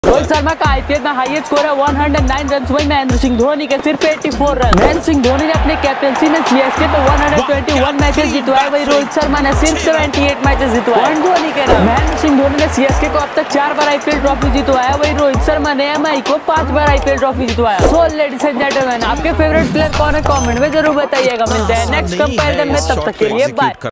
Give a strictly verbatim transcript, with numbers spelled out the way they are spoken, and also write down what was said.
रोहित शर्मा का आईपीएल में highest score है एक सौ नौ रन। वही महेंद्र सिंह धोनी के सिर्फ चौरासी रन। महेंद्र सिंह धोनी ने अपनी कैप्टनसी में सीएसके पे एक सौ इक्कीस मैचेस जितवाए, वही रोहित शर्मा ने सिर्फ अठहत्तर मैचेस जितवाए। धोनी के नाम महेंद्र सिंह धोनी ने सीएसके को अब तक चार बार आईपीएल ट्रॉफी जितवाया, वही रोहित शर्मा ने एमआई को पांच बार आईपीएल ट्रॉफी जितवाया। सो लेडीज एंड जेंटलमैन, आपके फेवरेट प्लेयर कौन है कमेंट में जरूर बताइएगा। मिलते हैं नेक्स्ट कंपैरिजन में, तब तक के लिए बाय।